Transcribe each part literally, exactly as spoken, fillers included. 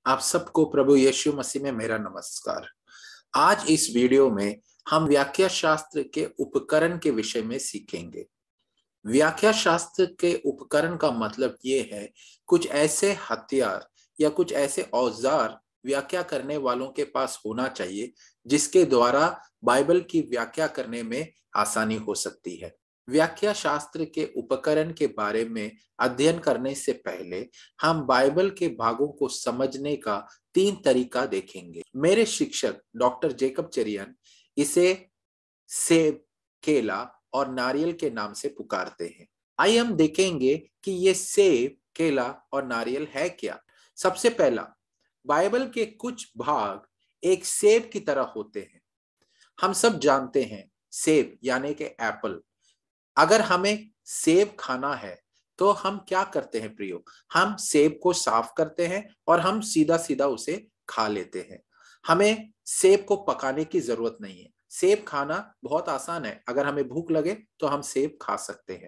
आप सबको प्रभु यीशु मसीह में मेरा नमस्कार। आज इस वीडियो में हम व्याख्या शास्त्र के उपकरण के विषय में सीखेंगे। व्याख्या शास्त्र के उपकरण का मतलब ये है कुछ ऐसे हथियार या कुछ औजार औजार व्याख्या करने वालों के पास होना चाहिए जिसके द्वारा बाइबल की व्याख्या करने में आसानी हो सकती है। व्याख्या शास्त्र के उपकरण के बारे में अध्ययन करने से पहले हम बाइबल के भागों को समझने का तीन तरीका देखेंगे। मेरे शिक्षक डॉक्टर जेकब चेरियन इसे सेब, केला और नारियल के नाम से पुकारते हैं। आइए हम देखेंगे कि ये सेब, केला और नारियल है क्या। सबसे पहला, बाइबल के कुछ भाग एक सेब की तरह होते हैं। हम सब जानते हैं सेब यानी कि एप्पल। अगर हमें सेब खाना है तो हम क्या करते हैं प्रियो? हम सेब को साफ करते हैं और हम सीधा सीधा उसे खा लेते हैं। हमें सेब को पकाने की जरूरत नहीं है। सेब खाना बहुत आसान है। अगर हमें भूख लगे तो हम सेब खा सकते हैं।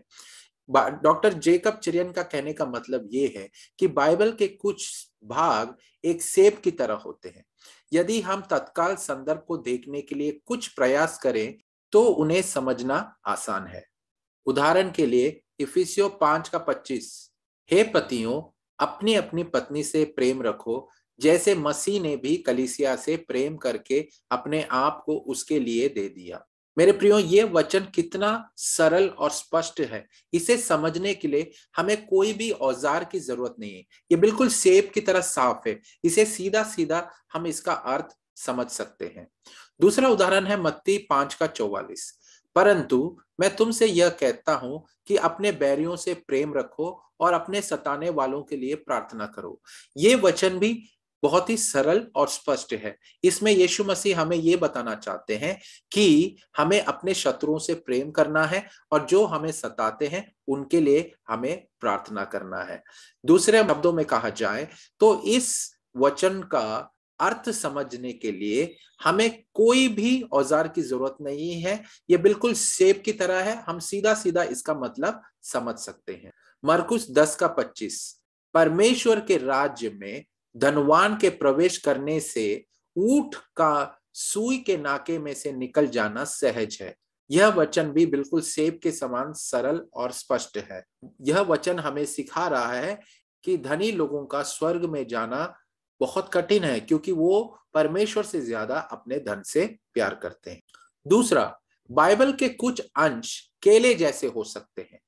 डॉक्टर जेकब चेरियन का कहने का मतलब ये है कि बाइबल के कुछ भाग एक सेब की तरह होते हैं। यदि हम तत्काल संदर्भ को देखने के लिए कुछ प्रयास करें तो उन्हें समझना आसान है। उदाहरण के लिए इफिसियों पांच का पच्चीस, हे पतियों अपनी अपनी पत्नी से प्रेम रखो जैसे मसीह ने भी कलीसिया से प्रेम करके अपने आप को उसके लिए दे दिया। मेरे प्रियो, ये वचन कितना सरल और स्पष्ट है। इसे समझने के लिए हमें कोई भी औजार की जरूरत नहीं है। ये बिल्कुल सेब की तरह साफ है। इसे सीधा सीधा हम इसका अर्थ समझ सकते हैं। दूसरा उदाहरण है मत्ती पांच का चौवालीस, परंतु मैं तुमसे यह कहता हूं कि अपने बैरियों से प्रेम रखो और अपने सताने वालों के लिए प्रार्थना करो। ये वचन भी बहुत ही सरल और स्पष्ट है। इसमें यीशु मसीह हमें यह बताना चाहते हैं कि हमें अपने शत्रुओं से प्रेम करना है और जो हमें सताते हैं उनके लिए हमें प्रार्थना करना है। दूसरे शब्दों में कहा जाए तो इस वचन का अर्थ समझने के लिए हमें कोई भी औजार की जरूरत नहीं है। यह बिल्कुल सेब की तरह है। हम सीधा सीधा इसका मतलब समझ सकते हैं। मरकुस दस का पच्चीस, परमेश्वर के राज्य में धनवान के प्रवेश करने से ऊंट का सुई के नाके में से निकल जाना सहज है। यह वचन भी बिल्कुल सेब के समान सरल और स्पष्ट है। यह वचन हमें सिखा रहा है कि धनी लोगों का स्वर्ग में जाना बहुत कठिन है क्योंकि वो परमेश्वर से ज्यादा अपने धन से प्यार करते हैं। दूसरा, बाइबल के कुछ अंश केले जैसे हो सकते हैं।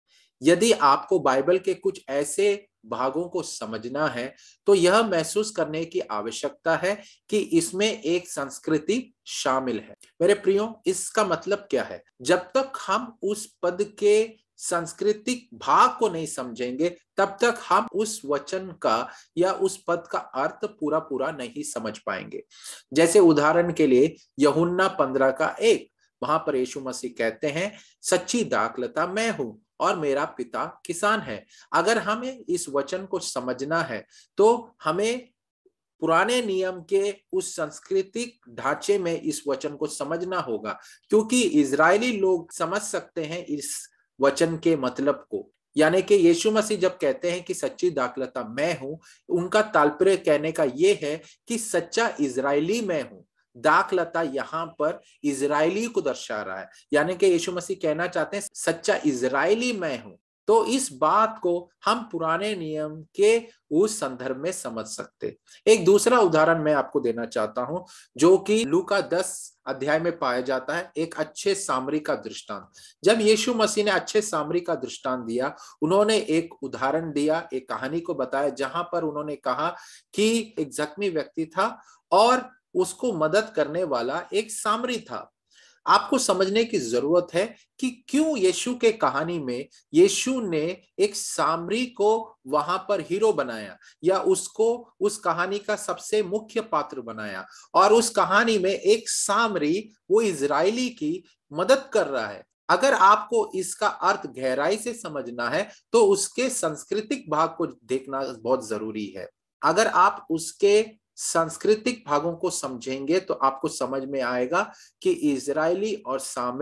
यदि आपको बाइबल के कुछ ऐसे भागों को समझना है तो यह महसूस करने की आवश्यकता है कि इसमें एक संस्कृति शामिल है। मेरे प्रियो, इसका मतलब क्या है? जब तक हम उस पद के सांस्कृतिक भाग को नहीं समझेंगे तब तक हम उस वचन का या उस पद का अर्थ पूरा पूरा नहीं समझ पाएंगे। जैसे उदाहरण के लिए यूहन्ना पंद्रह का एक, वहां पर यीशु मसीह कहते हैं, सच्ची दाखलता मैं हूं और मेरा पिता किसान है। अगर हमें इस वचन को समझना है तो हमें पुराने नियम के उस सांस्कृतिक ढांचे में इस वचन को समझना होगा, क्योंकि इजरायली लोग समझ सकते हैं इस वचन के मतलब को। यानी कि यीशु मसीह जब कहते हैं कि सच्ची दाखलता मैं हूं, उनका तात्पर्य कहने का यह है कि सच्चा इजरायली मैं हूं। दाखलता यहाँ पर इजरायली को दर्शा रहा है, यानी कि यीशु मसीह कहना चाहते हैं सच्चा इजरायली मैं हूं। तो इस बात को हम पुराने नियम के उस संदर्भ में समझ सकते। एक दूसरा उदाहरण मैं आपको देना चाहता हूं जो कि लूका दस अध्याय में पाया जाता है, एक अच्छे सामरी का दृष्टांत। जब यीशु मसीह ने अच्छे सामरी का दृष्टांत दिया, उन्होंने एक उदाहरण दिया, एक कहानी को बताया जहां पर उन्होंने कहा कि एक जख्मी व्यक्ति था और उसको मदद करने वाला एक सामरी था। आपको समझने की जरूरत है कि क्यों यीशु के कहानी में यीशु ने एक सामरी को वहां पर हीरो बनाया या उसको उस कहानी का सबसे मुख्य पात्र बनाया, और उस कहानी में एक सामरी वो इजरायली की मदद कर रहा है। अगर आपको इसका अर्थ गहराई से समझना है तो उसके सांस्कृतिक भाग को देखना बहुत जरूरी है। अगर आप उसके सांस्कृतिक भागों को समझेंगे तो आपको समझ में आएगा कि इजरायली और सामरी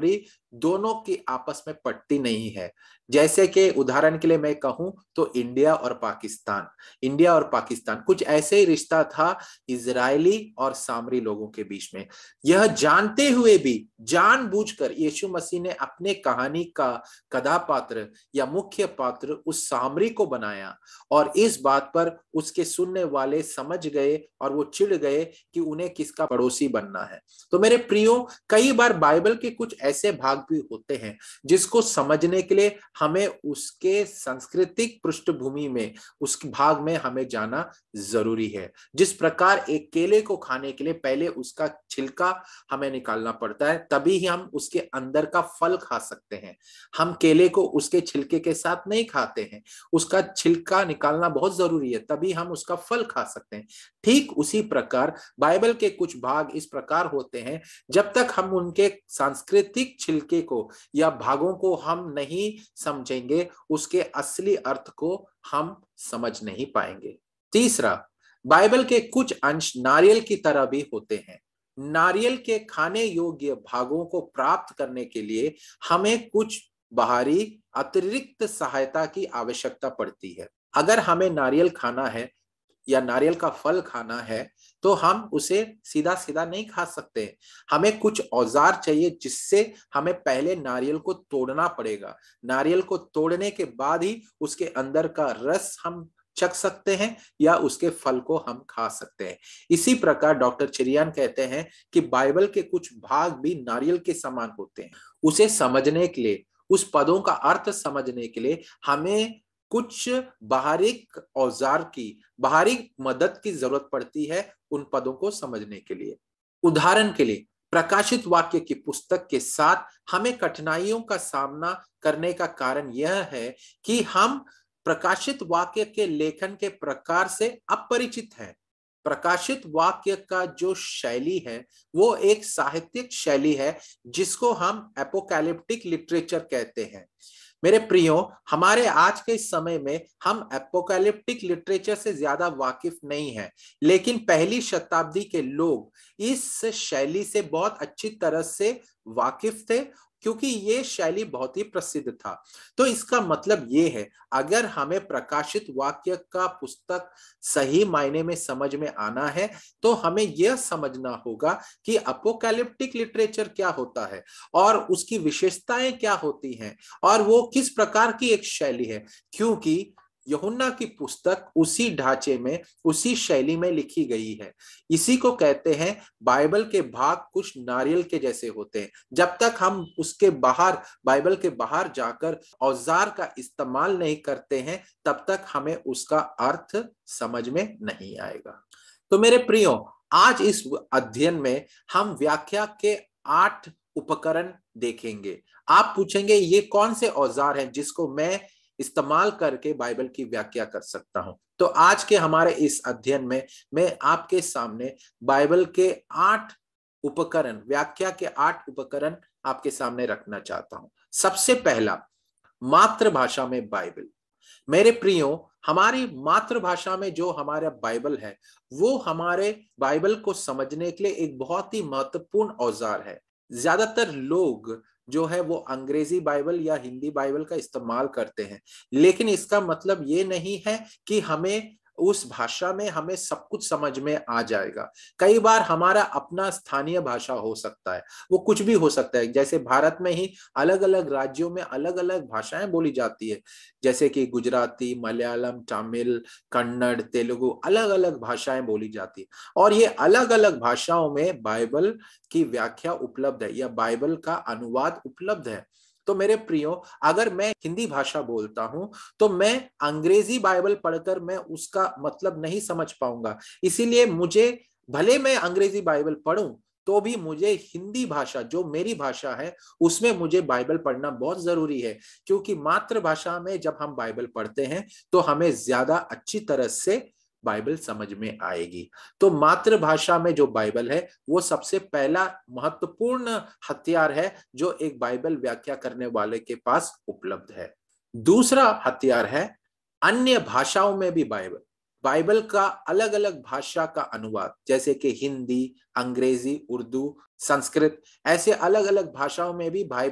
दोनों की आपस में पटती नहीं है। जैसे कि उदाहरण के लिए मैं कहूं तो इंडिया और पाकिस्तान, इंडिया और पाकिस्तान कुछ ऐसे ही रिश्ता था इजरायली और सामरी लोगों के बीच में। यह जानते हुए भी जानबूझकर यीशु मसीह ने अपने कहानी का कथापात्र या मुख्य पात्र उस सामरी को बनाया, और इस बात पर उसके सुनने वाले समझ गए और वो चिढ़ गए कि उन्हें किसका पड़ोसी बनना है। तो मेरे प्रियो, कई बार बाइबल के कुछ ऐसे भाग भी होते हैं जिसको समझने के लिए हमें उसके सांस्कृतिक पृष्ठभूमि में, उस भाग में हमें जाना जरूरी है। जिस प्रकार एक केले को खाने के लिए पहले उसका छिलका हमें निकालना पड़ता है, तभी ही हम उसके अंदर का फल खा सकते हैं। हम केले को उसके छिलके के साथ नहीं खाते हैं, उसका छिलका निकालना बहुत जरूरी है, तभी हम उसका फल खा सकते हैं। ठीक उसी प्रकार बाइबल के कुछ भाग इस प्रकार होते हैं, जब तक हम उनके सांस्कृतिक छिलके को या भागों को हम नहीं समझेंगे, उसके असली अर्थ को हम समझ नहीं पाएंगे। तीसरा, बाइबल के कुछ अंश नारियल की तरह भी होते हैं। नारियल के खाने योग्य भागों को प्राप्त करने के लिए हमें कुछ बाहरी अतिरिक्त सहायता की आवश्यकता पड़ती है। अगर हमें नारियल खाना है या नारियल का फल खाना है तो हम उसे सीधा सीधा नहीं खा सकते। हमें कुछ औजार चाहिए जिससे हमें पहले नारियल को तोड़ना पड़ेगा। नारियल को तोड़ने के बाद ही उसके अंदर का रस हम चख सकते हैं या उसके फल को हम खा सकते हैं। इसी प्रकार डॉक्टर चिरियान कहते हैं कि बाइबल के कुछ भाग भी नारियल के समान होते हैं। उसे समझने के लिए, उस पदों का अर्थ समझने के लिए हमें कुछ बाहरी औजार की, बाहरी मदद की जरूरत पड़ती है उन पदों को समझने के लिए। उदाहरण के लिए प्रकाशित वाक्य की पुस्तक के साथ हमें कठिनाइयों का सामना करने का कारण यह है कि हम प्रकाशित वाक्य के लेखन के प्रकार से अपरिचित हैं। प्रकाशित वाक्य का जो शैली है वो एक साहित्यिक शैली है जिसको हम एपोकैलिप्टिक लिटरेचर कहते हैं। मेरे प्रियो, हमारे आज के समय में हम एपोकैलिप्टिक लिटरेचर से ज्यादा वाकिफ नहीं हैं, लेकिन पहली शताब्दी के लोग इस शैली से बहुत अच्छी तरह से वाकिफ थे, क्योंकि ये शैली बहुत ही प्रसिद्ध था। तो इसका मतलब ये है, अगर हमें प्रकाशित वाक्य का पुस्तक सही मायने में समझ में आना है तो हमें यह समझना होगा कि अपोकैलिप्टिक लिटरेचर क्या होता है और उसकी विशेषताएं क्या होती हैं और वो किस प्रकार की एक शैली है, क्योंकि यूहन्ना की पुस्तक उसी ढांचे में, उसी शैली में लिखी गई है। इसी को कहते हैं बाइबल के भाग कुछ नारियल के जैसे होते हैं। जब तक हम उसके बाहर, बाइबल के बाहर जाकर औजार का इस्तेमाल नहीं करते हैं, तब तक हमें उसका अर्थ समझ में नहीं आएगा। तो मेरे प्रियो, आज इस अध्ययन में हम व्याख्या के आठ उपकरण देखेंगे। आप पूछेंगे ये कौन से औजार हैं जिसको मैं इस्तेमाल करके बाइबल की व्याख्या कर सकता हूं। तो आज के हमारे इस अध्ययन में मैं आपके सामने बाइबल के आठ उपकरण, व्याख्या के आठ उपकरण आपके सामने रखना चाहता हूं। सबसे पहला, मातृभाषा में बाइबल। मेरे प्रियो, हमारी मातृभाषा में जो हमारा बाइबल है वो हमारे बाइबल को समझने के लिए एक बहुत ही महत्वपूर्ण औजार है। ज्यादातर लोग जो है वो अंग्रेजी बाइबल या हिंदी बाइबल का इस्तेमाल करते हैं, लेकिन इसका मतलब ये नहीं है कि हमें उस भाषा में हमें सब कुछ समझ में आ जाएगा। कई बार हमारा अपना स्थानीय भाषा हो सकता है, वो कुछ भी हो सकता है। जैसे भारत में ही अलग अलग राज्यों में अलग अलग भाषाएं बोली जाती है, जैसे कि गुजराती, मलयालम, तमिल, कन्नड़, तेलुगु, अलग अलग भाषाएं बोली जाती है। और ये अलग अलग भाषाओं में बाइबल की व्याख्या उपलब्ध है या बाइबल का अनुवाद उपलब्ध है। तो मेरे प्रियो, अगर मैं हिंदी भाषा बोलता हूं तो मैं अंग्रेजी बाइबल पढ़कर मैं उसका मतलब नहीं समझ पाऊंगा। इसीलिए मुझे, भले मैं अंग्रेजी बाइबल पढूं तो भी मुझे हिंदी भाषा, जो मेरी भाषा है, उसमें मुझे बाइबल पढ़ना बहुत जरूरी है, क्योंकि मातृभाषा में जब हम बाइबल पढ़ते हैं तो हमें ज्यादा अच्छी तरह से बाइबल समझ में आएगी। तो मातृभाषा में जो बाइबल है वो सबसे पहला महत्वपूर्ण हथियार है जो एक बाइबल व्याख्या करने वाले के पास उपलब्ध है। दूसरा हथियार है अन्य भाषाओं में भी बाइबल। बाइबल का अलग अलग भाषा का अनुवाद, जैसे कि हिंदी, अंग्रेजी, उर्दू, संस्कृत, ऐसे अलग अलग भाषाओं में भी बाइबल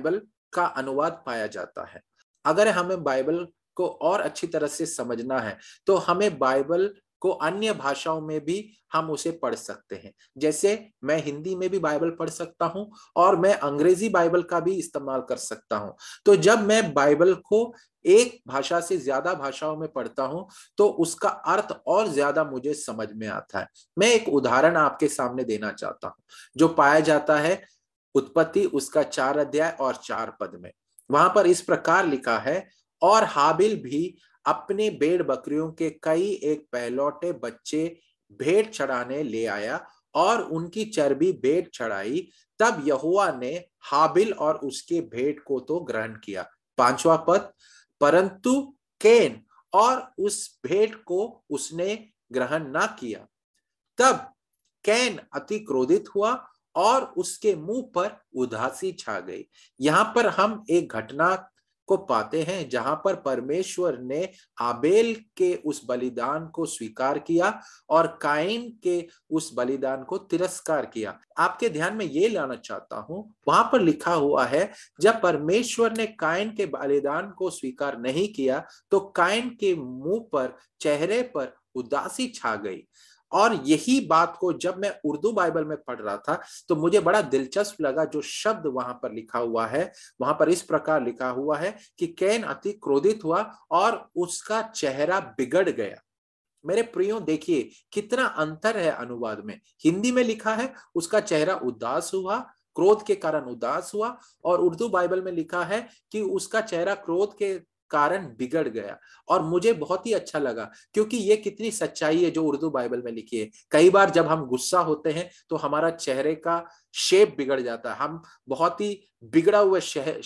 का अनुवाद पाया जाता है। अगर हमें बाइबल को और अच्छी तरह से समझना है तो हमें बाइबल को अन्य भाषाओं में भी हम उसे पढ़ सकते हैं। जैसे मैं हिंदी में भी बाइबल पढ़ सकता हूं और मैं अंग्रेजी बाइबल का भी इस्तेमाल कर सकता हूं। तो जब मैं बाइबल को एक भाषा से ज्यादा भाषाओं में पढ़ता हूं तो उसका अर्थ और ज्यादा मुझे समझ में आता है। मैं एक उदाहरण आपके सामने देना चाहता हूं जो पाया जाता है उत्पत्ति उसका चार अध्याय और चार पद में। वहां पर इस प्रकार लिखा है, और हाबिल भी अपने भेड़ बकरियों के कई एक पहलौठे बच्चे भेड़ चढ़ाने ले आया और उनकी चर्बी भेड़ चढ़ाई। तब यहोवा ने हाबिल और उसके भेड़ को तो ग्रहण किया। पांचवा पद, परंतु कैन और उस भेड़ को उसने ग्रहण ना किया। तब कैन अति क्रोधित हुआ और उसके मुंह पर उदासी छा गई। यहां पर हम एक घटना को पाते हैं जहां पर परमेश्वर ने आबेल के उस बलिदान को स्वीकार किया और काइन के उस बलिदान को तिरस्कार किया। आपके ध्यान में ये लाना चाहता हूं, वहां पर लिखा हुआ है जब परमेश्वर ने काइन के बलिदान को स्वीकार नहीं किया तो काइन के मुंह पर, चेहरे पर उदासी छा गई। और यही बात को जब मैं उर्दू बाइबल में पढ़ रहा था तो मुझे बड़ा दिलचस्प लगा। जो शब्द वहां पर लिखा हुआ है, वहां पर इस प्रकार लिखा हुआ है कि कैन अति क्रोधित हुआ और उसका चेहरा बिगड़ गया। मेरे प्रियो देखिए कितना अंतर है अनुवाद में। हिंदी में लिखा है उसका चेहरा उदास हुआ, क्रोध के कारण उदास हुआ, और उर्दू बाइबल में लिखा है कि उसका चेहरा क्रोध के कारण बिगड़ गया। और मुझे बहुत ही अच्छा लगा क्योंकि ये कितनी सच्चाई है जो उर्दू बाइबल में लिखी है। कई बार जब हम गुस्सा होते हैं तो हमारा चेहरे का शेप बिगड़ जाता है, हम बहुत ही बिगड़ा हुआ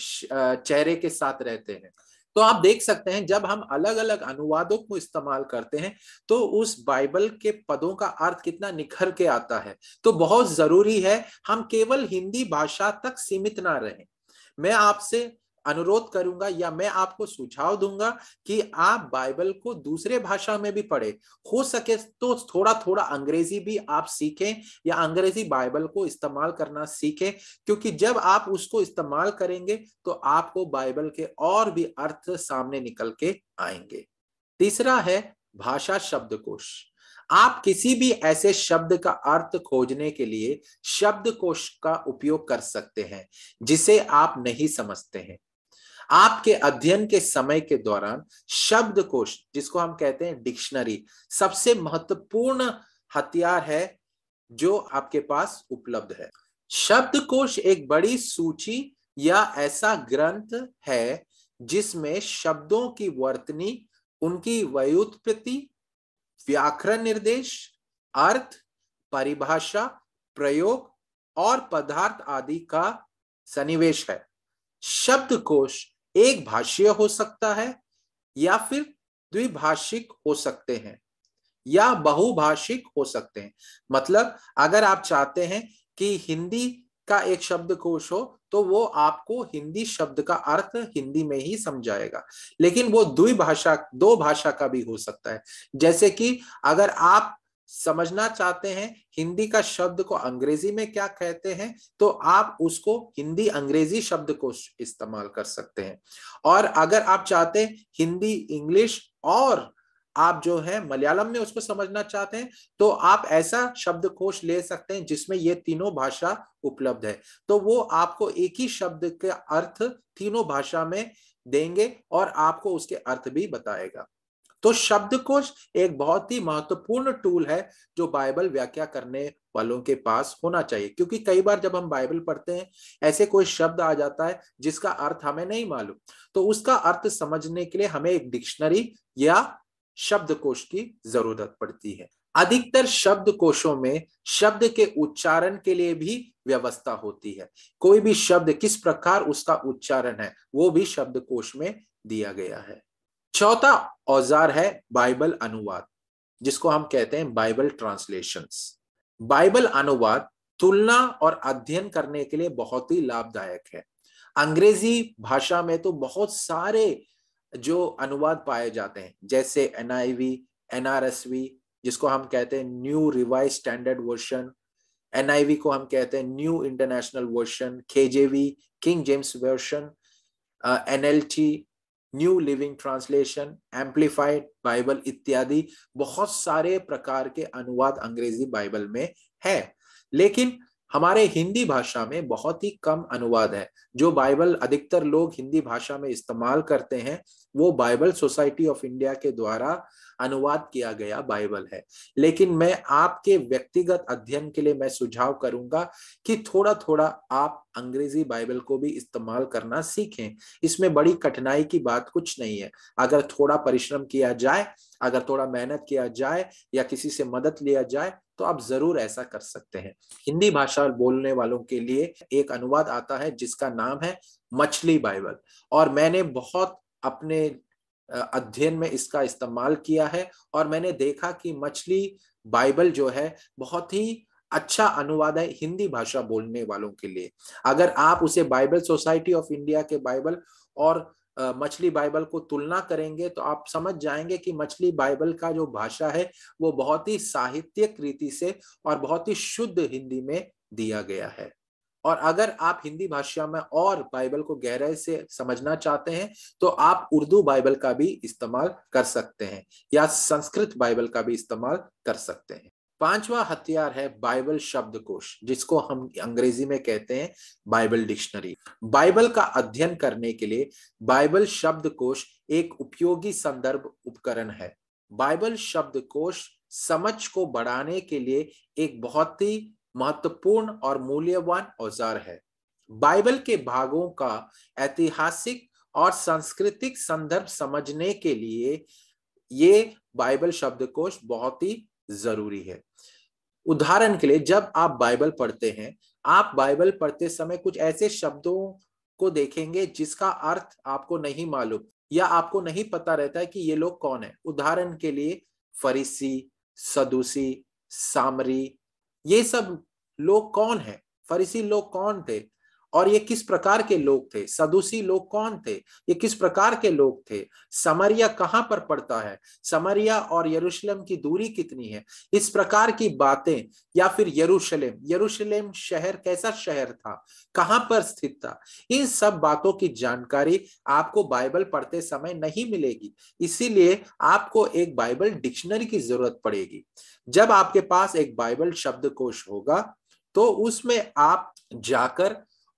चेहरे के साथ रहते हैं। तो आप देख सकते हैं जब हम अलग अलग अनुवादों को इस्तेमाल करते हैं तो उस बाइबल के पदों का अर्थ कितना निखर के आता है। तो बहुत जरूरी है हम केवल हिंदी भाषा तक सीमित ना रहें। मैं आपसे अनुरोध करूंगा या मैं आपको सुझाव दूंगा कि आप बाइबल को दूसरे भाषा में भी पढ़ें। हो सके तो थोड़ा थोड़ा अंग्रेजी भी आप सीखें या अंग्रेजी बाइबल को इस्तेमाल करना सीखें, क्योंकि जब आप उसको इस्तेमाल करेंगे तो आपको बाइबल के और भी अर्थ सामने निकल के आएंगे। तीसरा है भाषा शब्दकोश। आप किसी भी ऐसे शब्द का अर्थ खोजने के लिए शब्दकोश का उपयोग कर सकते हैं जिसे आप नहीं समझते हैं। आपके अध्ययन के समय के दौरान शब्दकोश, जिसको हम कहते हैं डिक्शनरी, सबसे महत्वपूर्ण हथियार है जो आपके पास उपलब्ध है। शब्दकोश एक बड़ी सूची या ऐसा ग्रंथ है जिसमें शब्दों की वर्तनी, उनकी व्युत्पत्ति, व्याकरण निर्देश, अर्थ, परिभाषा, प्रयोग और पदार्थ आदि का सन्निवेश है। शब्दकोश एक भाषीय हो सकता है या फिर द्विभाषिक हो सकते हैं या बहुभाषिक हो सकते हैं। मतलब अगर आप चाहते हैं कि हिंदी का एक शब्दकोश हो तो वो आपको हिंदी शब्द का अर्थ हिंदी में ही समझाएगा, लेकिन वो द्विभाषा, दो भाषा का भी हो सकता है। जैसे कि अगर आप समझना चाहते हैं हिंदी का शब्द को अंग्रेजी में क्या कहते हैं तो आप उसको हिंदी अंग्रेजी शब्दकोश इस्तेमाल कर सकते हैं। और अगर आप चाहते हैं हिंदी इंग्लिश और आप जो है मलयालम में उसको समझना चाहते हैं तो आप ऐसा शब्दकोश ले सकते हैं जिसमें ये तीनों भाषा उपलब्ध है। तो वो आपको एक ही शब्द के अर्थ तीनों भाषा में देंगे और आपको उसके अर्थ भी बताएगा। तो शब्दकोश एक बहुत ही महत्वपूर्ण टूल है जो बाइबल व्याख्या करने वालों के पास होना चाहिए, क्योंकि कई बार जब हम बाइबल पढ़ते हैं ऐसे कोई शब्द आ जाता है जिसका अर्थ हमें नहीं मालूम, तो उसका अर्थ समझने के लिए हमें एक डिक्शनरी या शब्दकोश की जरूरत पड़ती है। अधिकतर शब्दकोशों में शब्द के उच्चारण के लिए भी व्यवस्था होती है। कोई भी शब्द किस प्रकार उसका उच्चारण है वो भी शब्दकोश में दिया गया है। चौथा औजार है बाइबल अनुवाद, जिसको हम कहते हैं बाइबल ट्रांसलेशंस। बाइबल अनुवाद तुलना और अध्ययन करने के लिए बहुत ही लाभदायक है। अंग्रेजी भाषा में तो बहुत सारे जो अनुवाद पाए जाते हैं, जैसे N I V, N R S V जिसको हम कहते हैं new revised standard version, N I V को हम कहते हैं new international version, K J V king James version, N L T, new living translation, amplified Bible इत्यादि बहुत सारे प्रकार के अनुवाद अंग्रेजी बाइबल में है। लेकिन हमारे हिंदी भाषा में बहुत ही कम अनुवाद है। जो बाइबल अधिकतर लोग हिंदी भाषा में इस्तेमाल करते हैं वो बाइबल सोसाइटी ऑफ इंडिया के द्वारा अनुवाद किया गया बाइबल है। लेकिन मैं आपके व्यक्तिगत अध्ययन के लिए मैं सुझाव करूंगा कि थोड़ा थोड़ा आप अंग्रेजी बाइबल को भी इस्तेमाल करना सीखें। इसमें बड़ी कठिनाई की बात कुछ नहीं है। अगर थोड़ा परिश्रम किया जाए, अगर थोड़ा मेहनत किया जाए या किसी से मदद लिया जाए तो आप जरूर ऐसा कर सकते हैं। हिंदी भाषा बोलने वालों के लिए एक अनुवाद आता है जिसका नाम है मछली बाइबल, और मैंने बहुत अपने अध्ययन में इसका इस्तेमाल किया है और मैंने देखा कि मछली बाइबल जो है बहुत ही अच्छा अनुवाद है हिंदी भाषा बोलने वालों के लिए। अगर आप उसे बाइबल सोसाइटी ऑफ इंडिया के बाइबल और मछली बाइबल को तुलना करेंगे तो आप समझ जाएंगे कि मछली बाइबल का जो भाषा है वो बहुत ही साहित्यिक रीति से और बहुत ही शुद्ध हिंदी में दिया गया है। और अगर आप हिंदी भाषा में और बाइबल को गहराई से समझना चाहते हैं तो आप उर्दू बाइबल का भी इस्तेमाल कर सकते हैं या संस्कृत बाइबल का भी इस्तेमाल कर सकते हैं। पांचवा हथियार है बाइबल शब्दकोश, जिसको हम अंग्रेजी में कहते हैं बाइबल डिक्शनरी। बाइबल का अध्ययन करने के लिए बाइबल शब्दकोश एक उपयोगी संदर्भ उपकरण है। बाइबल शब्दकोश समझ को बढ़ाने के लिए एक बहुत ही महत्वपूर्ण और मूल्यवान औजार है। बाइबल के भागों का ऐतिहासिक और सांस्कृतिक संदर्भ समझने के लिए ये बाइबल शब्दकोश बहुत ही जरूरी है। उदाहरण के लिए जब आप बाइबल पढ़ते हैं, आप बाइबल पढ़ते समय कुछ ऐसे शब्दों को देखेंगे जिसका अर्थ आपको नहीं मालूम या आपको नहीं पता रहता है कि ये लोग कौन है। उदाहरण के लिए फरीसी, सदूसी, सामरी, ये सब लोग कौन है? फरीसी लोग कौन थे और ये किस प्रकार के लोग थे? सदूसी लोग कौन थे? ये किस प्रकार के लोग थे? समरिया कहां पर पड़ता है? समरिया और यरूशलेम की दूरी कितनी है? इस प्रकार की बातें। या फिर यरूशलेम, यरूशलेम शहर कैसा शहर था, कहां पर स्थित था? इन सब बातों की जानकारी आपको बाइबल पढ़ते समय नहीं मिलेगी। इसीलिए आपको एक बाइबल डिक्शनरी की जरूरत पड़ेगी। जब आपके पास एक बाइबल शब्दकोश होगा तो उसमें आप जाकर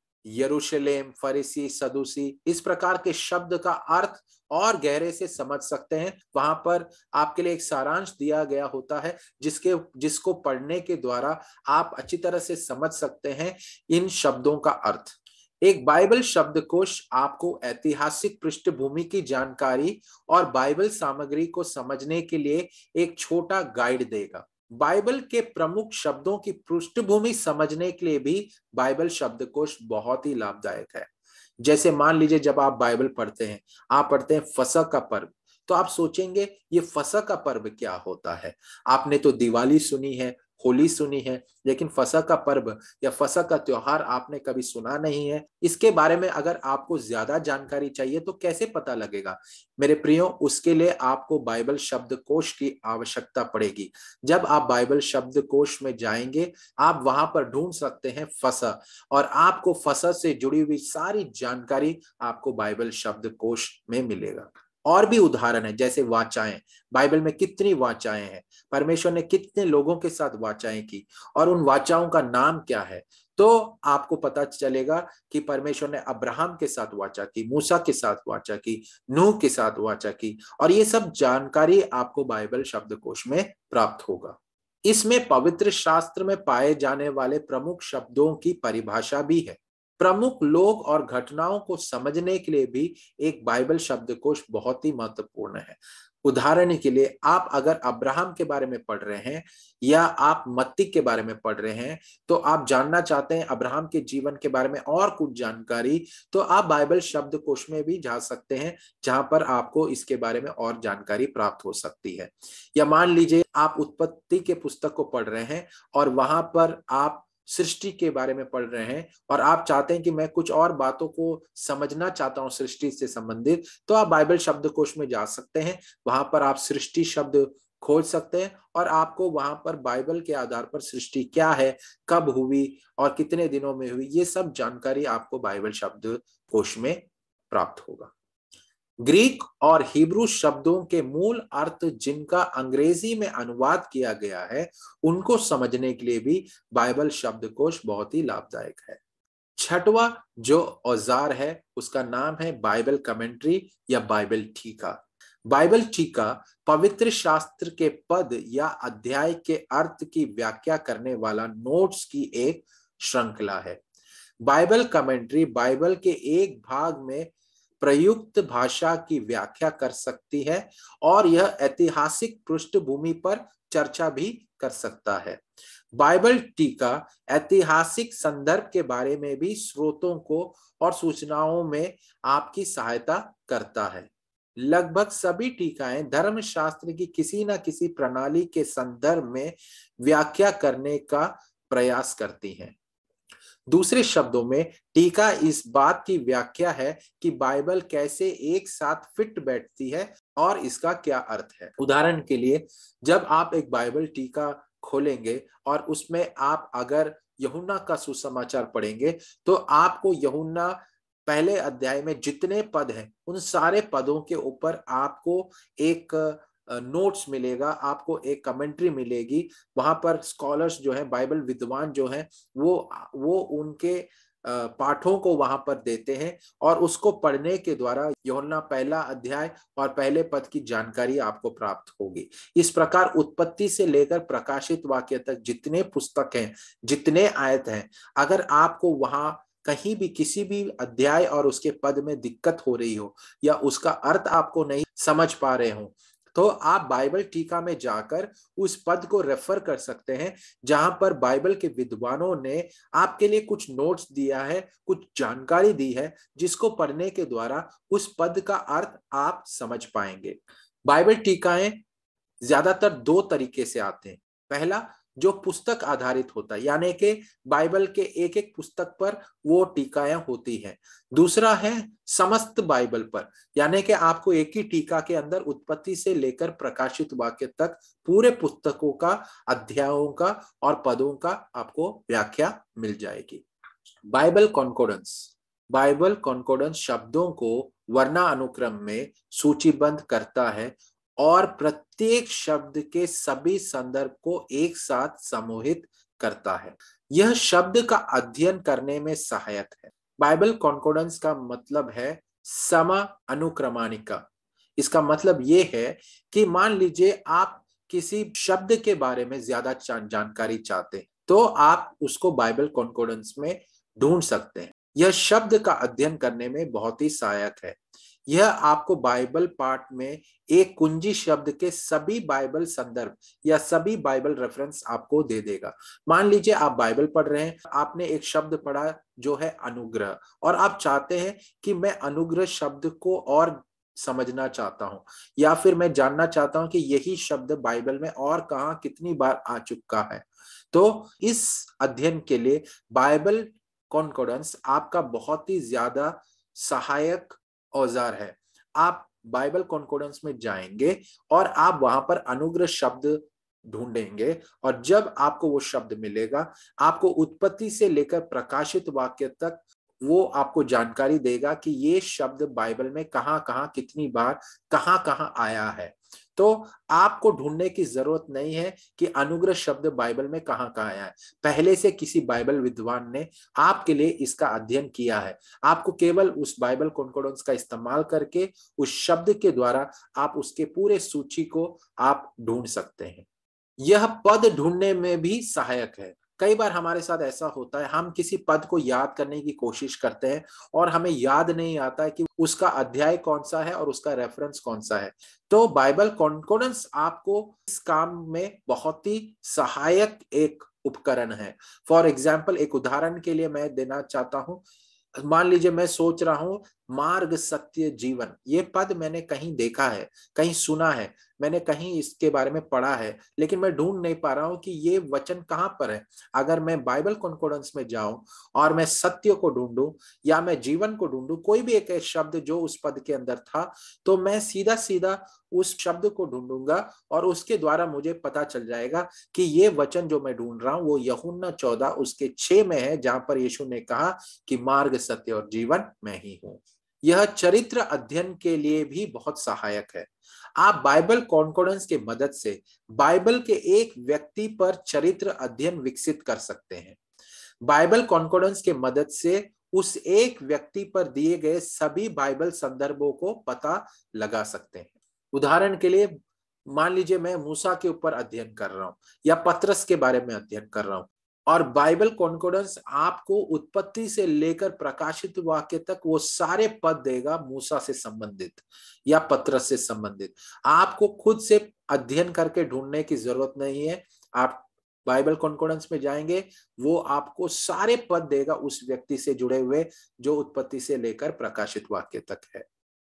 यरूशलेम, फरीसी, सदूसी इस प्रकार के शब्द का अर्थ और गहरे से समझ सकते हैं। वहां पर आपके लिए एक सारांश दिया गया होता है जिसके जिसको पढ़ने के द्वारा आप अच्छी तरह से समझ सकते हैं इन शब्दों का अर्थ। एक बाइबल शब्दकोश आपको ऐतिहासिक पृष्ठभूमि की जानकारी और बाइबल सामग्री को समझने के लिए एक छोटा गाइड देगा। बाइबल के प्रमुख शब्दों की पृष्ठभूमि समझने के लिए भी बाइबल शब्दकोश बहुत ही लाभदायक है। जैसे मान लीजिए जब आप बाइबल पढ़ते हैं, आप पढ़ते हैं फसह का पर्व, तो आप सोचेंगे ये फसह का पर्व क्या होता है? आपने तो दिवाली सुनी है, होली सुनी है, लेकिन फसह का पर्व या फसह का त्योहार आपने कभी सुना नहीं है। इसके बारे में अगर आपको ज्यादा जानकारी चाहिए तो कैसे पता लगेगा? मेरे प्रियो, उसके लिए आपको बाइबल शब्दकोश की आवश्यकता पड़ेगी। जब आप बाइबल शब्दकोश में जाएंगे, आप वहां पर ढूंढ सकते हैं फसह, और आपको फसह से जुड़ी हुई सारी जानकारी आपको बाइबल शब्दकोश में मिलेगा। और भी उदाहरण है, जैसे वाचाएं। बाइबल में कितनी वाचाएं हैं, परमेश्वर ने कितने लोगों के साथ वाचाएं की और उन वाचाओं का नाम क्या है, तो आपको पता चलेगा कि परमेश्वर ने अब्राहम के साथ वाचा की, मूसा के साथ वाचा की, नूह के साथ वाचा की, और ये सब जानकारी आपको बाइबल शब्दकोश में प्राप्त होगा। इसमें पवित्र शास्त्र में पाए जाने वाले प्रमुख शब्दों की परिभाषा भी है। प्रमुख लोग और घटनाओं को समझने के लिए भी एक बाइबल शब्दकोश बहुत ही महत्वपूर्ण है। उदाहरण के लिए आप अगर अब्राहम के बारे में पढ़ रहे हैं या आप मत्ती के बारे में पढ़ रहे हैं, तो आप जानना चाहते हैं अब्राहम के जीवन के बारे में और कुछ जानकारी, तो आप बाइबल शब्दकोश में भी जा सकते हैं जहां पर आपको इसके बारे में और जानकारी प्राप्त हो सकती है। या मान लीजिए आप उत्पत्ति के पुस्तक को पढ़ रहे हैं और वहां पर आप सृष्टि के बारे में पढ़ रहे हैं और आप चाहते हैं कि मैं कुछ और बातों को समझना चाहता हूं सृष्टि से संबंधित, तो आप बाइबल शब्दकोश में जा सकते हैं। वहां पर आप सृष्टि शब्द खोज सकते हैं और आपको वहां पर बाइबल के आधार पर सृष्टि क्या है, कब हुई और कितने दिनों में हुई, ये सब जानकारी आपको बाइबल शब्दकोश में प्राप्त होगा। ग्रीक और हिब्रू शब्दों के मूल अर्थ जिनका अंग्रेजी में अनुवाद किया गया है, उनको समझने के लिए भी बाइबल शब्दकोश बहुत ही लाभदायक है। छठवां जो औजार है उसका नाम है बाइबल कमेंट्री या बाइबल टीका। बाइबल टीका पवित्र शास्त्र के पद या अध्याय के अर्थ की व्याख्या करने वाला नोट्स की एक श्रृंखला है। बाइबल कमेंट्री बाइबल के एक भाग में प्रयुक्त भाषा की व्याख्या कर सकती है और यह ऐतिहासिक पृष्ठभूमि पर चर्चा भी कर सकता है। बाइबल टीका ऐतिहासिक संदर्भ के बारे में भी स्रोतों को और सूचनाओं में आपकी सहायता करता है। लगभग सभी टीकाएं धर्मशास्त्र की किसी न किसी प्रणाली के संदर्भ में व्याख्या करने का प्रयास करती हैं। दूसरे शब्दों में टीका इस बात की व्याख्या है कि बाइबल कैसे एक साथ फिट बैठती है और इसका क्या अर्थ है। उदाहरण के लिए, जब आप एक बाइबल टीका खोलेंगे और उसमें आप अगर यूहन्ना का सुसमाचार पढ़ेंगे तो आपको यूहन्ना पहले अध्याय में जितने पद हैं उन सारे पदों के ऊपर आपको एक नोट्स मिलेगा, आपको एक कमेंट्री मिलेगी। वहां पर स्कॉलर्स जो हैं, बाइबल विद्वान जो हैं, वो वो उनके पाठों को वहां पर देते हैं और उसको पढ़ने के द्वारा यूहन्ना पहला अध्याय और पहले पद की जानकारी आपको प्राप्त होगी। इस प्रकार उत्पत्ति से लेकर प्रकाशित वाक्य तक जितने पुस्तक हैं, जितने आयत हैं, अगर आपको वहां कहीं भी किसी भी अध्याय और उसके पद में दिक्कत हो रही हो या उसका अर्थ आपको नहीं समझ पा रहे हो, तो आप बाइबल टीका में जाकर उस पद को रेफर कर सकते हैं जहां पर बाइबल के विद्वानों ने आपके लिए कुछ नोट्स दिया है, कुछ जानकारी दी है, जिसको पढ़ने के द्वारा उस पद का अर्थ आप समझ पाएंगे। बाइबल टीकाएं ज्यादातर दो तरीके से आते हैं। पहला जो पुस्तक आधारित होता है, यानी कि बाइबल के एक एक पुस्तक पर वो टीकाएं होती हैं। दूसरा है समस्त बाइबल पर, यानी कि आपको एक ही टीका के अंदर उत्पत्ति से लेकर प्रकाशित वाक्य तक पूरे पुस्तकों का, अध्यायों का और पदों का आपको व्याख्या मिल जाएगी। बाइबल कॉन्कोर्डेंस बाइबल कॉन्कोर्डेंस शब्दों को वर्णानुक्रम में सूचीबद्ध करता है और प्रत्येक शब्द के सभी संदर्भ को एक साथ समूहित करता है। यह शब्द का अध्ययन करने में सहायक है। बाइबल कॉन्कोर्डेंस का मतलब है समा अनुक्रमानिका। इसका मतलब यह है कि मान लीजिए आप किसी शब्द के बारे में ज्यादा जानकारी चाहते हैं तो आप उसको बाइबल कॉन्कोर्डेंस में ढूंढ सकते हैं। यह शब्द का अध्ययन करने में बहुत ही सहायक है। यह आपको बाइबल पाठ में एक कुंजी शब्द के सभी बाइबल संदर्भ या सभी बाइबल रेफरेंस आपको दे देगा। मान लीजिए आप बाइबल पढ़ रहे हैं, आपने एक शब्द पढ़ा जो है अनुग्रह, और आप चाहते हैं कि मैं अनुग्रह शब्द को और समझना चाहता हूं, या फिर मैं जानना चाहता हूं कि यही शब्द बाइबल में और कहां कितनी बार आ चुका है। तो इस अध्ययन के लिए बाइबल कॉन्कोर्डेंस आपका बहुत ही ज्यादा सहायक औजार है। आप बाइबल कॉन्कोर्डेंस में जाएंगे और आप वहां पर अनुग्रह शब्द ढूंढेंगे, और जब आपको वो शब्द मिलेगा, आपको उत्पत्ति से लेकर प्रकाशित वाक्य तक वो आपको जानकारी देगा कि ये शब्द बाइबल में कहां कहां, कितनी बार, कहां कहां आया है। तो आपको ढूंढने की जरूरत नहीं है कि अनुग्रह शब्द बाइबल में कहां कहां आया है। पहले से किसी बाइबल विद्वान ने आपके लिए इसका अध्ययन किया है। आपको केवल उस बाइबल कॉन्कोर्डेंस का इस्तेमाल करके उस शब्द के द्वारा आप उसके पूरे सूची को आप ढूंढ सकते हैं। यह पद ढूंढने में भी सहायक है। कई बार हमारे साथ ऐसा होता है, हम किसी पद को याद करने की कोशिश करते हैं और हमें याद नहीं आता है कि उसका अध्याय कौन सा है और उसका रेफरेंस कौन सा है। तो बाइबल कॉन्कोर्डेंस आपको इस काम में बहुत ही सहायक एक उपकरण है। फॉर एग्जाम्पल, एक उदाहरण के लिए मैं देना चाहता हूं। मान लीजिए मैं सोच रहा हूं मार्ग, सत्य, जीवन, ये पद मैंने कहीं देखा है, कहीं सुना है, मैंने कहीं इसके बारे में पढ़ा है, लेकिन मैं ढूंढ नहीं पा रहा हूं कि ये वचन कहां पर है। अगर मैं बाइबल कॉन्कोर्डेंस में जाऊं और मैं सत्य को ढूंढूं या मैं जीवन को ढूंढूं, कोई भी एक शब्द जो उस पद के अंदर था, तो मैं सीधा सीधा उस शब्द को ढूंढूंगा और उसके द्वारा मुझे पता चल जाएगा कि ये वचन जो मैं ढूंढ रहा हूं वो यूहन्ना चौदह उसके छह में है, जहां पर यीशु ने कहा कि मार्ग, सत्य और जीवन मैं ही हूं। यह चरित्र अध्ययन के लिए भी बहुत सहायक है। आप बाइबल कॉन्कॉर्डेंस के मदद से बाइबल के एक व्यक्ति पर चरित्र अध्ययन विकसित कर सकते हैं। बाइबल कॉन्कॉर्डेंस के मदद से उस एक व्यक्ति पर दिए गए सभी बाइबल संदर्भों को पता लगा सकते हैं। उदाहरण के लिए मान लीजिए मैं मूसा के ऊपर अध्ययन कर रहा हूं या पतरस के बारे में अध्ययन कर रहा हूं, और बाइबल कॉन्कॉर्डेंस आपको उत्पत्ति से लेकर प्रकाशित वाक्य तक वो सारे पद देगा मूसा से संबंधित या पतरस से संबंधित। आपको खुद से अध्ययन करके ढूंढने की जरूरत नहीं है। आप बाइबल कॉन्कॉर्डेंस में जाएंगे, वो आपको सारे पद देगा उस व्यक्ति से जुड़े हुए जो उत्पत्ति से लेकर प्रकाशित वाक्य तक है।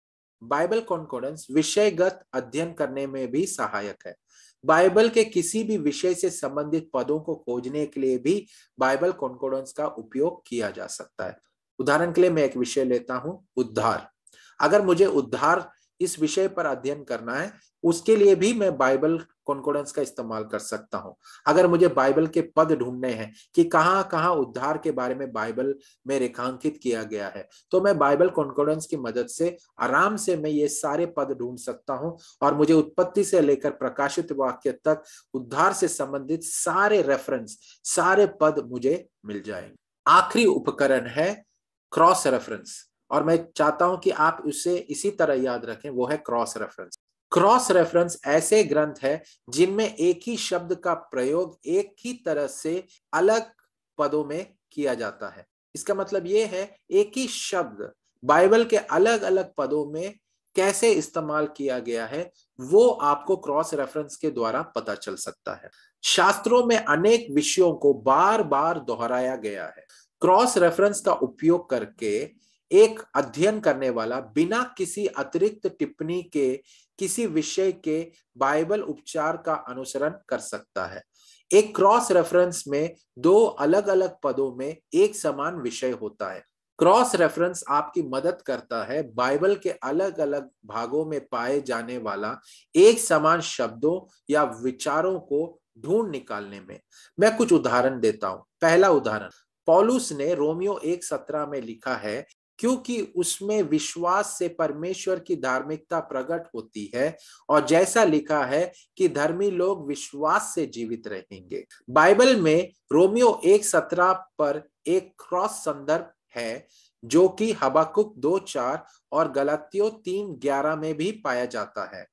बाइबल कॉन्कॉर्डेंस विषयगत अध्ययन करने में भी सहायक है। बाइबल के किसी भी विषय से संबंधित पदों को खोजने के लिए भी बाइबल कॉन्कॉर्डेंस का उपयोग किया जा सकता है। उदाहरण के लिए मैं एक विषय लेता हूं, उद्धार। अगर मुझे उद्धार इस विषय पर अध्ययन करना है, उसके लिए भी मैं बाइबल कॉन्कॉर्डेंस का इस्तेमाल कर सकता हूं। अगर मुझे बाइबल के पद ढूंढने हैं कि कहां कहां उद्धार के बारे में बाइबल में रेखांकित किया गया है, तो मैं बाइबल कॉन्कॉर्डेंस की मदद से आराम से मैं ये सारे पद ढूंढ सकता हूं और मुझे उत्पत्ति से लेकर प्रकाशित वाक्य तक उद्धार से संबंधित सारे रेफरेंस, सारे पद मुझे मिल जाएंगे। आखिरी उपकरण है क्रॉस रेफरेंस, और मैं चाहता हूं कि आप उसे इसी तरह याद रखें, वो है क्रॉस रेफरेंस। क्रॉस रेफरेंस ऐसे ग्रंथ है जिनमें एक ही शब्द का प्रयोग एक ही तरह से अलग पदों में किया जाता है। इसका मतलब यह है एक ही शब्द बाइबल के अलग अलग पदों में कैसे इस्तेमाल किया गया है, वो आपको क्रॉस रेफरेंस के द्वारा पता चल सकता है। शास्त्रों में अनेक विषयों को बार बार दोहराया गया है। क्रॉस रेफरेंस का उपयोग करके एक अध्ययन करने वाला बिना किसी अतिरिक्त टिप्पणी के किसी विषय के बाइबल उपचार का अनुसरण कर सकता है। एक क्रॉस रेफरेंस में दो अलग अलग पदों में एक समान विषय होता है। क्रॉस रेफरेंस आपकी मदद करता है बाइबल के अलग अलग भागों में पाए जाने वाला एक समान शब्दों या विचारों को ढूंढ निकालने में। मैं कुछ उदाहरण देता हूं। पहला उदाहरण, पौलुस ने रोमियो एक सत्रह में लिखा है, क्योंकि उसमें विश्वास से परमेश्वर की धार्मिकता प्रकट होती है, और जैसा लिखा है कि धर्मी लोग विश्वास से जीवित रहेंगे। बाइबल में रोमियो एक सत्रह पर एक क्रॉस संदर्भ है जो कि हबक्कुक दो चार और गलातियों तीन ग्यारह में भी पाया जाता है,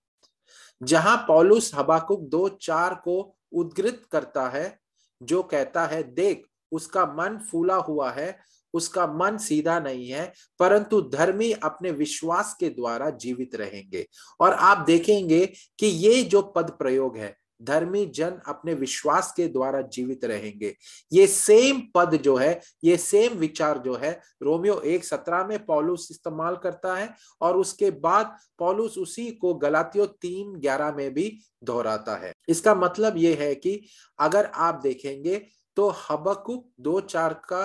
जहां पौलुस हबक्कुक दो चार को उद्धृत करता है, जो कहता है, देख उसका मन फूला हुआ है, उसका मन सीधा नहीं है, परंतु धर्मी अपने विश्वास के द्वारा जीवित रहेंगे। और आप देखेंगे कि ये जो पद प्रयोग है, धर्मी जन अपने विश्वास के द्वारा जीवित रहेंगे, ये सेम पद जो है, ये सेम विचार जो है रोमियो एक सत्रह में पौलुस इस्तेमाल करता है, और उसके बाद पौलुस उसी को गलातियों तीन ग्यारह में भी दोहराता है। इसका मतलब ये है कि अगर आप देखेंगे तो हबक्कुक दो चार का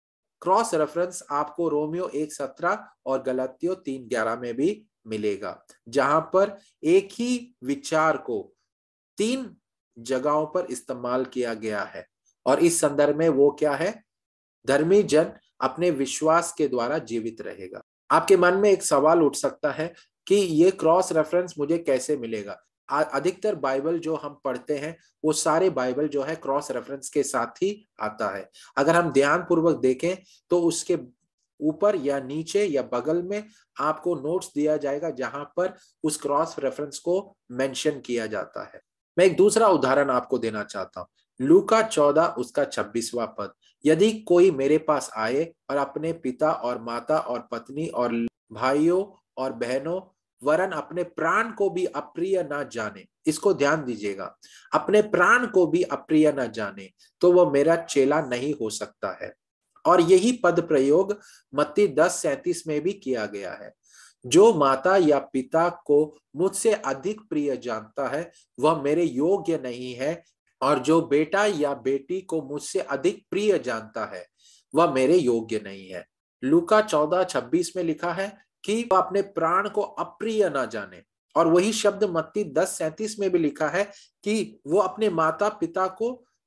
क्रॉस रेफरेंस आपको रोमियो एक सत्रह और गलातियों तीन ग्यारह में भी मिलेगा, जहां पर एक ही विचार को तीन जगहों पर इस्तेमाल किया गया है। और इस संदर्भ में वो क्या है? धर्मी जन अपने विश्वास के द्वारा जीवित रहेगा। आपके मन में एक सवाल उठ सकता है कि ये क्रॉस रेफरेंस मुझे कैसे मिलेगा? अधिकतर बाइबल जो हम पढ़ते हैं वो सारे बाइबल जो है क्रॉस रेफरेंस के साथ ही आता है। अगर हम ध्यान पूर्वक देखें तो उसके ऊपर या नीचे या बगल में आपको नोट्स दिया जाएगा जहां पर उस क्रॉस रेफरेंस को मेंशन किया जाता है। मैं एक दूसरा उदाहरण आपको देना चाहता हूं। लूका चौदह उसका छब्बीसवां पद, यदि कोई मेरे पास आए और अपने पिता और माता और पत्नी और भाइयों और बहनों वरन अपने प्राण को भी अप्रिय ना जाने, इसको ध्यान दीजिएगा, अपने प्राण को भी अप्रिय ना जाने, तो वो मेरा चेला नहीं हो सकता है। और यही पद प्रयोग मत्ती दस सैंतीस में भी किया गया है। जो माता या पिता को मुझसे अधिक प्रिय जानता है वह मेरे योग्य नहीं है, और जो बेटा या बेटी को मुझसे अधिक प्रिय जानता है वह मेरे योग्य नहीं है। लूका चौदह छब्बीस में लिखा है कि वह अपने प्राण को अप्रिय ना जाने, और वही शब्द मत्ती दस सैंतीस में भी लिखा है कि वो अपने माता पिता को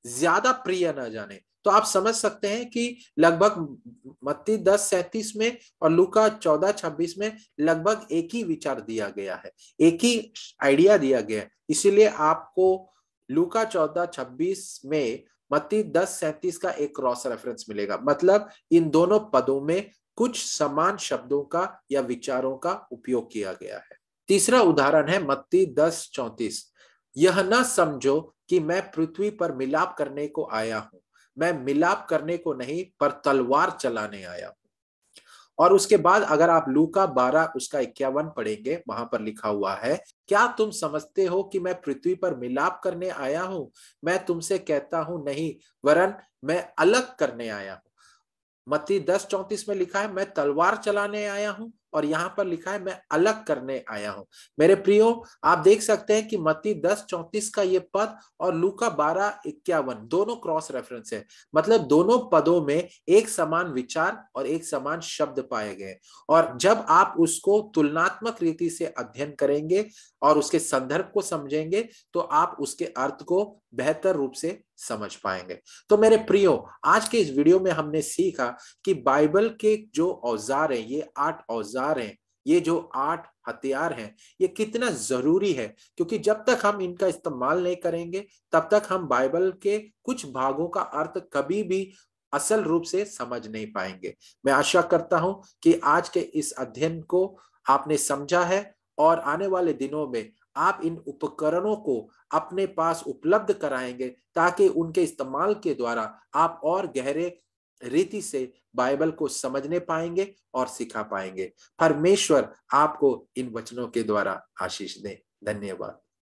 ज्यादा प्रिय न जाने। तो आप समझ सकते हैं कि लगभग मत्ती दस सैंतीस में और लूका चौदह छब्बीस में लगभग एक ही विचार दिया गया है, एक ही आइडिया दिया गया है। इसीलिए आपको लूका चौदह छब्बीस में मत्ती दस सैंतीस का एक क्रॉस रेफरेंस मिलेगा। मतलब इन दोनों पदों में कुछ समान शब्दों का या विचारों का उपयोग किया गया है। तीसरा उदाहरण है मत्ती दस चौंतीस। यह न समझो कि मैं पृथ्वी पर मिलाप करने को आया हूं, मैं मिलाप करने को नहीं पर तलवार चलाने आया हूं। और उसके बाद अगर आप लूका बारह उसका इक्यावन पढ़ेंगे, वहां पर लिखा हुआ है, क्या तुम समझते हो कि मैं पृथ्वी पर मिलाप करने आया हूं? मैं तुमसे कहता हूं नहीं, वरन मैं अलग करने आया हूं। मत्ती दस चौंतीस में लिखा है मैं तलवार चलाने आया हूं, और यहां पर लिखा है मैं अलग करने आया हूं। मेरे प्रियो, आप देख सकते हैं कि मत्ती दस चौंतीस का ये पद और लूका बारह इक्यावन दोनों क्रॉस रेफरेंस है। मतलब दोनों पदों में एक समान विचार और एक समान शब्द पाए गए। और जब आप उसको तुलनात्मक रीति से अध्ययन करेंगे और उसके संदर्भ को समझेंगे, तो आप उसके अर्थ को बेहतर रूप से समझ पाएंगे। तो मेरे प्रियो, आज के इस वीडियो में हमने सीखा कि बाइबल के जो औजार हैं, ये आठ औजार हैं, ये जो आठ हथियार हैं, ये कितना जरूरी है। क्योंकि जब तक हम इनका इस्तेमाल नहीं करेंगे, तब तक हम बाइबल के कुछ भागों का अर्थ कभी भी असल रूप से समझ नहीं पाएंगे। मैं आशा करता हूं कि आज के इस अध्ययन को आपने समझा है, और आने वाले दिनों में आप इन उपकरणों को अपने पास उपलब्ध कराएंगे, ताकि उनके इस्तेमाल के द्वारा आप और गहरे रीति से बाइबल को समझने पाएंगे और सिखा पाएंगे। परमेश्वर आपको इन वचनों के द्वारा आशीष दे। धन्यवाद।